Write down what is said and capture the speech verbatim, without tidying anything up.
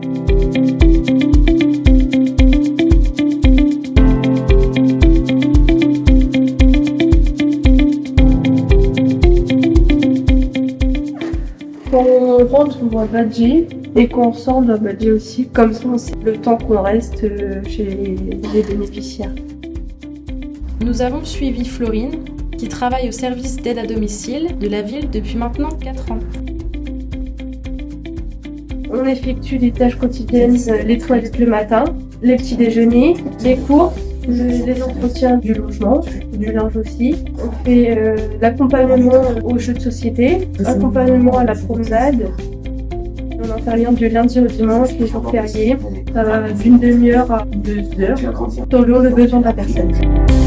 Quand on rentre, on doit badger, et quand on sort, on doit badger aussi. Comme ça, on sait le temps qu'on reste chez les bénéficiaires. Nous avons suivi Florine, qui travaille au service d'aide à domicile de la ville depuis maintenant quatre ans. On effectue les tâches quotidiennes, les toilettes le matin, les petits déjeuners, les cours, les entretiens du logement, du linge aussi. On fait euh, l'accompagnement aux jeux de société, accompagnement à la promenade. On intervient du lundi au dimanche, les jours fériés. Ça va d'une demi-heure à deux heures, selon le besoin de la personne.